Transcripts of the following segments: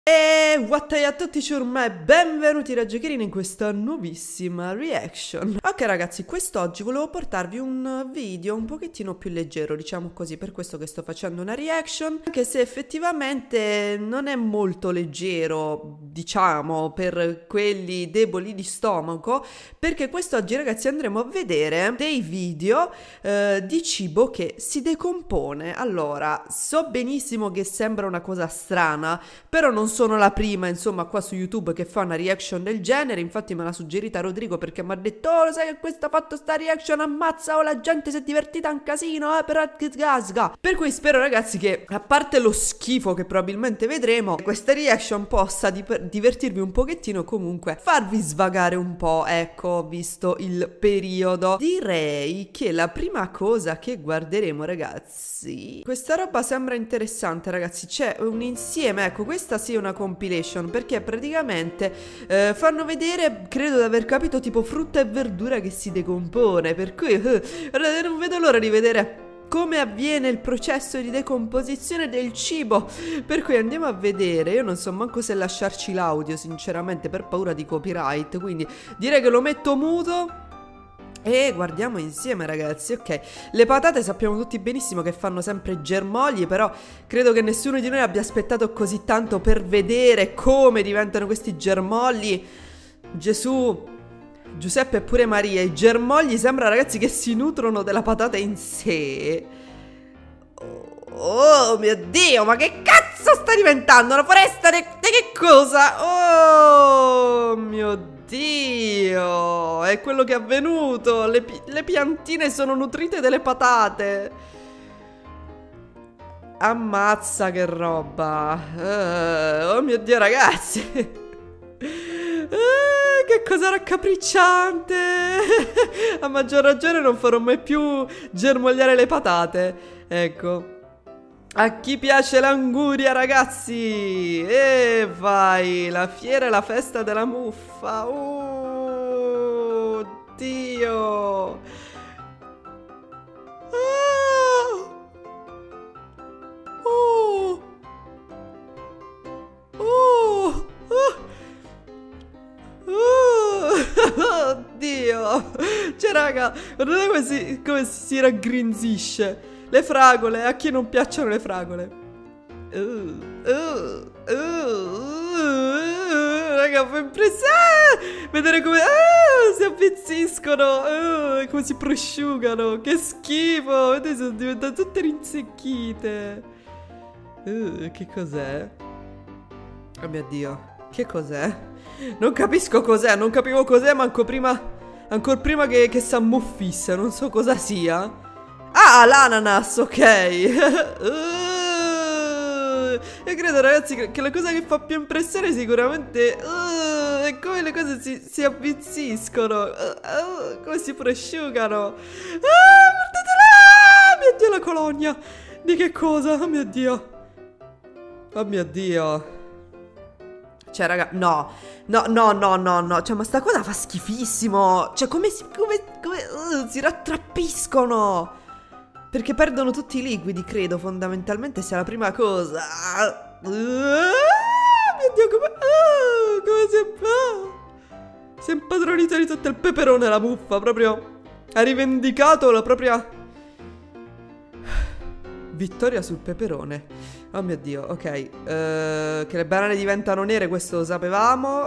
E what a tutti ciurma, benvenuti da Giochierini in questa nuovissima reaction. Ok ragazzi, quest'oggi volevo portarvi un video un pochettino più leggero, diciamo così, per questo che sto facendo una reaction, anche se effettivamente non è molto leggero, diciamo, per quelli deboli di stomaco, perché quest'oggi ragazzi andremo a vedere dei video di cibo che si decompone. Allora, so benissimo che sembra una cosa strana, però non sono la prima, insomma, qua su YouTube che fa una reaction del genere. Infatti me l'ha suggerita Rodrigo perché mi ha detto: oh, lo sai che questo ha fatto sta reaction, ammazza, oh, la gente si è divertita un casino, però gasga. Per cui spero ragazzi che, a parte lo schifo che probabilmente vedremo, questa reaction possa divertirvi un pochettino, comunque farvi svagare un po', ecco, visto il periodo. Direi che la prima cosa che guarderemo ragazzi, questa roba sembra interessante ragazzi, c'è un insieme, ecco, questa sì è una compilation, perché praticamente fanno vedere, credo di aver capito, tipo frutta e verdura che si decompone, per cui guardate, non vedo l'ora di vedere come avviene il processo di decomposizione del cibo. Per cui andiamo a vedere. Io non so manco se lasciarci l'audio sinceramente, per paura di copyright, quindi direi che lo metto muto e guardiamo insieme ragazzi. Ok, le patate sappiamo tutti benissimo che fanno sempre germogli, però credo che nessuno di noi abbia aspettato così tanto per vedere come diventano questi germogli. Gesù, Giuseppe e pure Maria, i germogli sembra ragazzi che si nutrono della patata in sé. Oh mio Dio, ma che cazzo sta diventando? Una foresta di che cosa? Oh mio Dio, è quello che è avvenuto. Le piantine sono nutrite delle patate. Ammazza che roba. Oh mio Dio ragazzi. Che cosa raccapricciante. A maggior ragione non farò mai più germogliare le patate. Ecco. A chi piace l'anguria ragazzi. E vai, la fiera e la festa della muffa. Oh Dio. Oh. Oh. Oddio. Cioè raga, guardate come si raggrinzisce. Le fragole, a chi non piacciono le fragole. Raga, fa impressione vedere come si avvizziscono, come si prosciugano. Che schifo. Vedete, sono diventate tutte rinsecchite. Che cos'è? Oh mio Dio, che cos'è? Non capisco cos'è, non capivo cos'è manco prima, ancora prima che s'ammuffisse, non so cosa sia. Ah, l'ananas, ok. Io credo ragazzi che la cosa che fa più impressione sicuramente è come le cose si avvizziscono, come si prosciugano. Guardatela! Mio Dio, la colonia. Di che cosa? Oh mio Dio. Oh mio Dio. Cioè raga, no, cioè ma sta cosa fa schifissimo. Cioè come si rattrappiscono, perché perdono tutti i liquidi, credo, fondamentalmente sia la prima cosa. Mio Dio, come si è impadronito di tutto il peperone la muffa, proprio ha rivendicato la propria vittoria sul peperone. Oh mio Dio, ok. Che le banane diventano nere, questo lo sapevamo.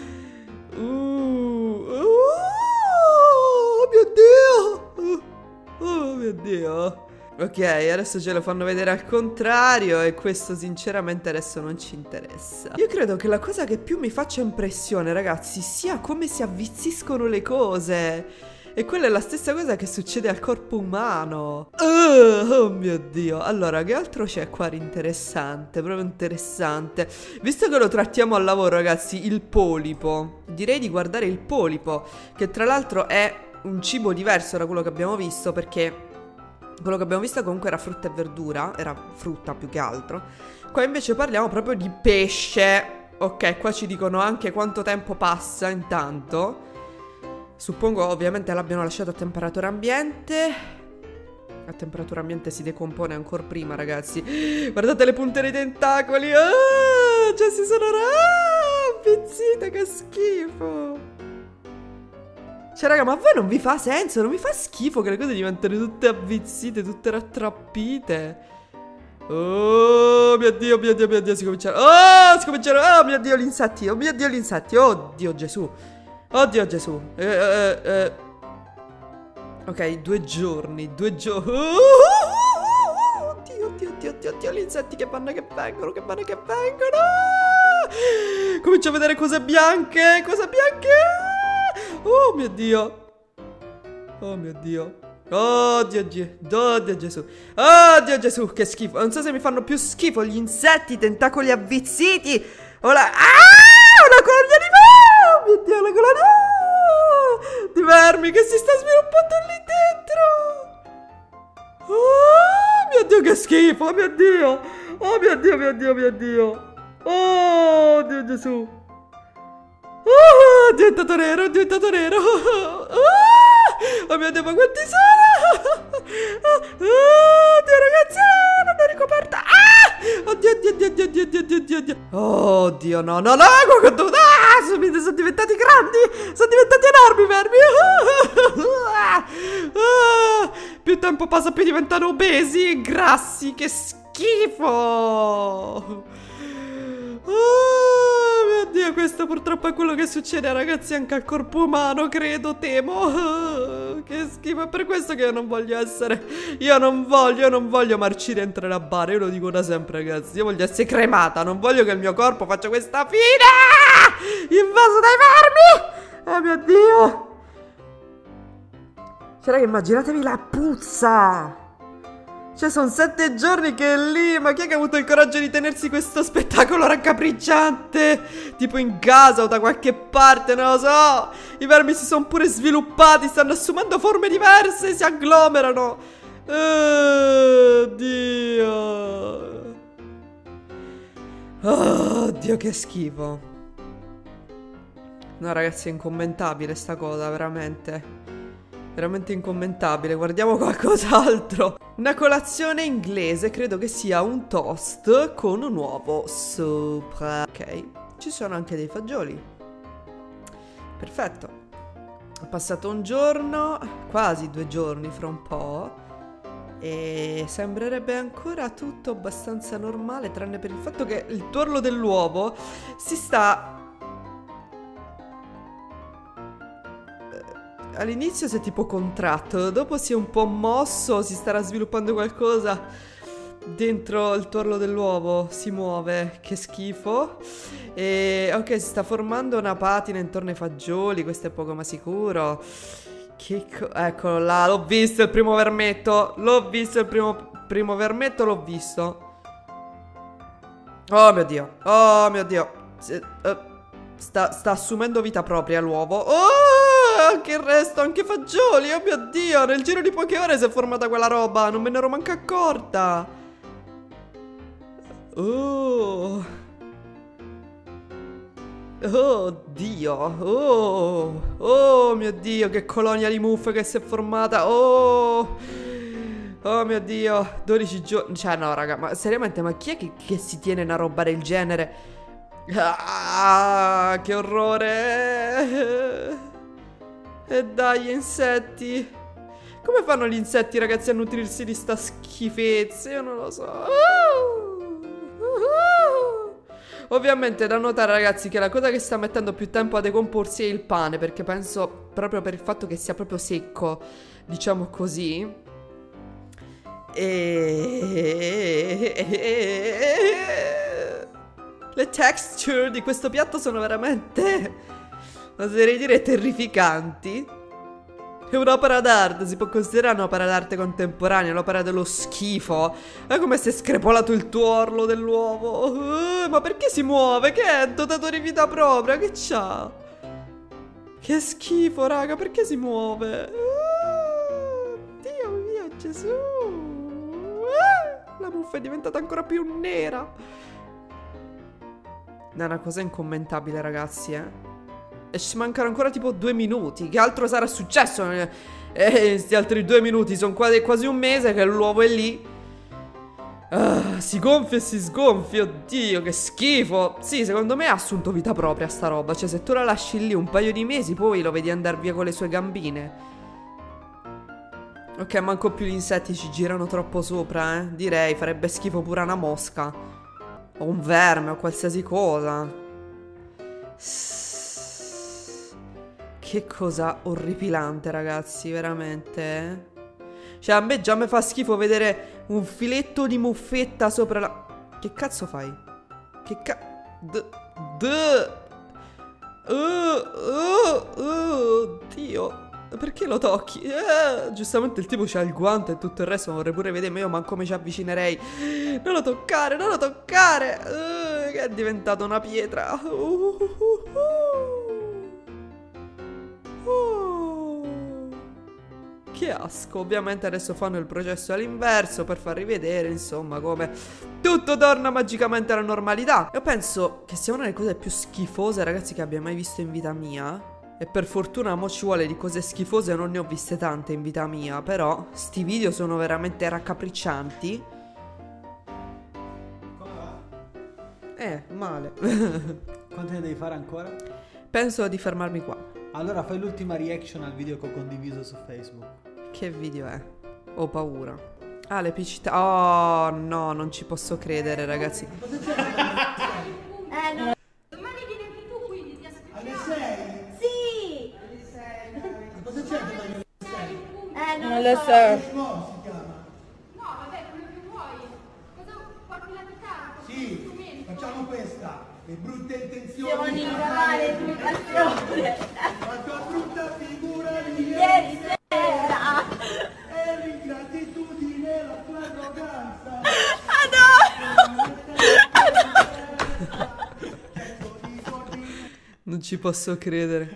Oh mio Dio. Oh mio Dio. Ok, adesso ce lo fanno vedere al contrario e questo sinceramente adesso non ci interessa. Io credo che la cosa che più mi faccia impressione, ragazzi, sia come si avvizziscono le cose. E quella è la stessa cosa che succede al corpo umano. Oh mio Dio. Allora, che altro c'è qua di interessante? Proprio interessante. Visto che lo trattiamo al lavoro, ragazzi, il polipo, direi di guardare il polipo, che tra l'altro è un cibo diverso da quello che abbiamo visto, perché quello che abbiamo visto comunque era frutta e verdura. Era frutta più che altro. Qua invece parliamo proprio di pesce. Ok, qua ci dicono anche quanto tempo passa intanto. Suppongo ovviamente l'abbiano lasciato a temperatura ambiente. A temperatura ambiente si decompone ancora prima, ragazzi. Guardate le punte dei tentacoli. Già si sono avvizzite, che schifo. Cioè raga, ma a voi non vi fa senso? Non vi fa schifo che le cose diventano tutte avvizzite, tutte rattrappite? Oh mio Dio, mio Dio, mio Dio, si cominciano. Oh, si cominciano. Oh mio Dio, gli insetti. Oh mio Dio, gli insetti. Oh Dio Gesù. Oh Dio Gesù. Ok, 2 giorni. 2 giorni. Oddio, oddio, oddio, oddio, oddio, gli insetti che vanno e che vengono, che vanno e che vengono. Comincio a vedere cose bianche. Cose bianche. Oh mio Dio. Oh mio Dio. Oh Dio Gesù. Oh Dio Gesù, che schifo. Non so se mi fanno più schifo gli insetti, i tentacoli avvizziti o la... Ah! Una colonia di vermi. Oh mio Dio, una colonia di vermi che si sta sviluppando lì dentro. Oh mio Dio, che schifo. Oh mio Dio. Oh mio Dio, mio Dio, mio Dio. Oh Dio Gesù. Oh, è diventato nero, è diventato nero. Oh mio Dio, ma quanti sono? Oh Dio, ragazzi, non ho ricoperta. Oddio, oddio, oddio, oddio, oddio, oddio, oddio, oddio. Oh Dio, no, no, no, sono diventati grandi. Sono diventati enormi, vermi. Più tempo passa, più diventano obesi e grassi. Che schifo. Oh mio Dio, questo purtroppo è quello che succede, ragazzi, anche al corpo umano, credo, temo. Che schifo, è per questo che io non voglio essere... Io non voglio marcire entro la bara, io lo dico da sempre, ragazzi. Io voglio essere cremata, non voglio che il mio corpo faccia questa fine invaso dai vermi. Oh mio Dio. Cioè, raga, immaginatevi la puzza. Cioè, sono 7 giorni che è lì. Ma chi è che ha avuto il coraggio di tenersi questo spettacolo raccapricciante? Tipo in casa o da qualche parte, non lo so. I vermi si sono pure sviluppati, stanno assumendo forme diverse, si agglomerano. Dio. Oh, Dio, che schifo. No, ragazzi, è incommentabile sta cosa, veramente. Veramente incommentabile. Guardiamo qualcos'altro. Una colazione inglese, credo che sia un toast con un uovo sopra. Ok, ci sono anche dei fagioli. Perfetto. Ho passato un giorno, quasi 2 giorni fra un po', e sembrerebbe ancora tutto abbastanza normale, tranne per il fatto che il tuorlo dell'uovo si sta... All'inizio si è tipo contratto, dopo si è un po' mosso, si starà sviluppando qualcosa dentro il tuorlo dell'uovo, si muove, che schifo. E ok, si sta formando una patina intorno ai fagioli, questo è poco ma sicuro. Eccolo là, l'ho visto il primo vermetto, l'ho visto il primo vermetto, l'ho visto. Oh mio Dio, oh mio Dio. Sta assumendo vita propria l'uovo. Oh! Anche il resto, anche i fagioli, oh mio Dio, nel giro di poche ore si è formata quella roba, non me ne ero manco accorta. Oh. Oh Dio, oh mio Dio, che colonia di muffe che si è formata. Oh mio Dio, 12 giorni. Cioè no raga, ma seriamente, ma chi è che si tiene una roba del genere? Ah, che orrore. E dai, insetti. Come fanno gli insetti, ragazzi, a nutrirsi di sta schifezza? Io non lo so. Ovviamente è da notare, ragazzi, che la cosa che sta mettendo più tempo a decomporsi è il pane, perché penso proprio per il fatto che sia proprio secco, diciamo così. Le texture di questo piatto sono veramente... oserei dire terrificanti. È un'opera d'arte, si può considerare un'opera d'arte contemporanea, l'opera dello schifo. È come se è screpolato il tuorlo dell'uovo. Ma perché si muove? Che è dotato di vita propria? Che c'ha? Che schifo, raga, perché si muove? Dio mio, Gesù. La muffa è diventata ancora più nera. È una cosa incommentabile, ragazzi, E ci mancano ancora tipo 2 minuti. Che altro sarà successo questi altri 2 minuti? Sono quasi un mese che l'uovo è lì. Si gonfia e si sgonfia, oddio, che schifo. Sì, secondo me ha assunto vita propria sta roba. Cioè, se tu la lasci lì un paio di mesi, poi lo vedi andare via con le sue gambine. Ok, manco più gli insetti ci girano troppo sopra, eh. Direi, farebbe schifo pure una mosca. O un verme, o qualsiasi cosa. Che cosa orripilante, ragazzi, veramente. Cioè, a me già mi fa schifo vedere un filetto di muffetta sopra la... Che cazzo fai? Che Oddio. Perché lo tocchi? Giustamente il tipo c'ha il guanto e tutto il resto, vorrei pure vedere, ma io manco me ci avvicinerei. Non lo toccare, non lo toccare. Che è diventato una pietra. Che asco. Ovviamente adesso fanno il processo all'inverso per far rivedere, insomma, come tutto torna magicamente alla normalità. Io penso che sia una delle cose più schifose, ragazzi, che abbia mai visto in vita mia. E per fortuna mo ci vuole, di cose schifose non ne ho viste tante in vita mia. Però sti video sono veramente raccapriccianti. Come va? Male. Quante ne devi fare ancora? Penso di fermarmi qua. Allora fai l'ultima reaction al video che ho condiviso su Facebook. Che video è? Ho paura. Ah, l'epicità. Oh no, non ci posso credere, ragazzi. No. Domani vieni anche tu, quindi ti aspettiamo. Alle 6? Sì! Alle 6, cosa c'è domani alle 6? Non lo so. No, si chiama. No, vabbè, quello che vuoi. Cosa porti la chitarra? Sì, facciamo questa. Le brutte intenzioni. Devo rinnovare l'educazione. La tua brutta figura di Ieri sera. e l'ingratitudine, la tua arroganza. Non ci posso credere.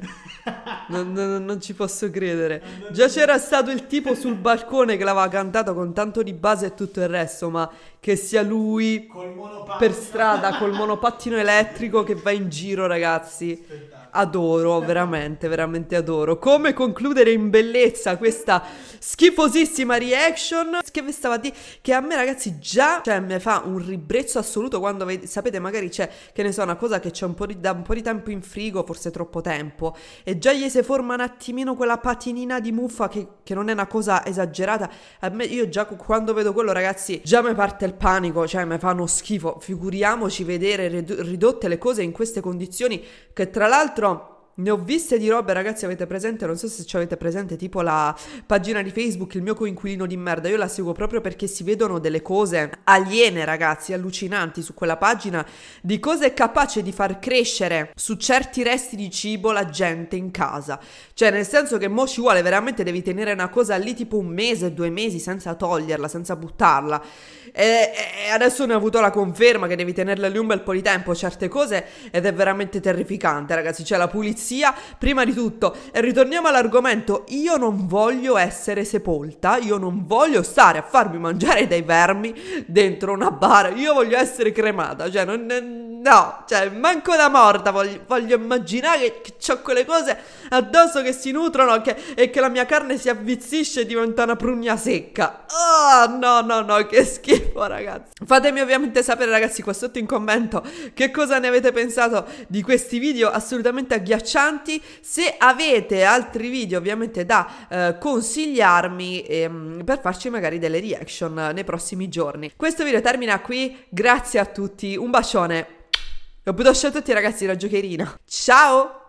Non ci posso credere. Già c'era stato il tipo sul balcone che l'aveva cantato con tanto di base e tutto il resto, ma che sia lui per strada col monopattino elettrico che va in giro, ragazzi. Adoro, veramente, veramente adoro. Come concludere in bellezza questa schifosissima reaction? Che vi stava a dire? Che a me, ragazzi, già, cioè, mi fa un ribrezzo assoluto quando, sapete, magari c'è, che ne so, una cosa che c'è da un po' di tempo in frigo, forse troppo tempo, e già gli si forma un attimino quella patinina di muffa che non è una cosa esagerata. A me, io già quando vedo quello, ragazzi, già mi parte il panico, cioè mi fanno schifo. Figuriamoci vedere ridotte le cose in queste condizioni, che tra l'altro ne ho viste di robe, ragazzi, avete presente? Non so se ci avete presente, tipo la pagina di Facebook, il mio coinquilino di merda. Io la seguo proprio perché si vedono delle cose aliene, ragazzi, allucinanti su quella pagina, di cose capaci di far crescere su certi resti di cibo la gente in casa. Cioè, nel senso che mo ci vuole, veramente devi tenere una cosa lì tipo 1 mese, 2 mesi senza toglierla, senza buttarla. E adesso ne ho avuto la conferma che devi tenerla lì un bel po' di tempo, certe cose, ed è veramente terrificante, ragazzi. C'è la pulizia prima di tutto. E ritorniamo all'argomento. Io non voglio essere sepolta, io non voglio stare a farmi mangiare dai vermi dentro una bara. Io voglio essere cremata. Cioè no, cioè manco da morta voglio immaginare che ho quelle cose addosso che si nutrono e che la mia carne si avvizzisce e diventa una prugna secca. Oh no, che schifo, ragazzi. Fatemi ovviamente sapere, ragazzi, qua sotto in commento che cosa ne avete pensato di questi video assolutamente agghiaccianti. Se avete altri video ovviamente da consigliarmi per farci magari delle reaction nei prossimi giorni. Questo video termina qui, grazie a tutti, un bacione. Lo butto a tutti, ragazzi, la giocherina. Ciao!